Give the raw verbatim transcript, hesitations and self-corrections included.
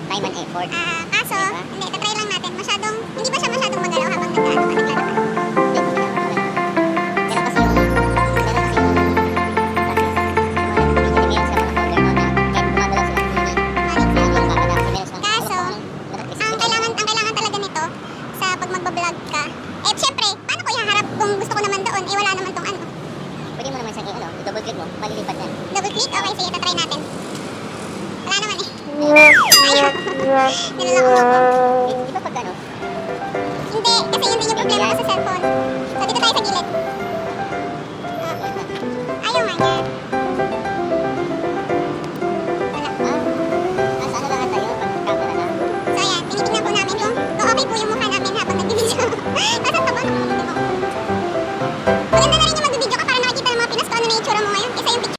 time and effort. Ah, kaso, diba? Hindi, tatry lang natin. Masyadong, hindi ba siya masyadong magalaw habang nagkaano ka naglalakad? Pero kasi yung, pero kasi yung, kaso, ang kailangan, ang kailangan talaga nito sa pag magbablog ka, eh, syempre, paano ko ihaharap kung gusto ko naman doon, eh, wala naman tong ano. Pwede mo naman siyang, ano, double click mo, malilipat yan. Double click? Okay, sige, tatry natin. Wala naman eh. Ayaw. Niloloko mo ako. Di ba pag ano? Hindi, kasi yun din yung problema ko sa cellphone.